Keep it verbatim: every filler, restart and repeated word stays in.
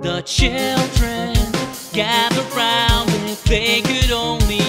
The children gather round if they could only